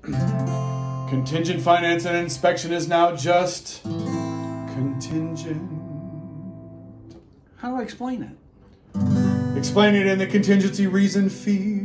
Contingent finance and inspection is now just contingent. How do I explain it? Explain it in the contingency reason field.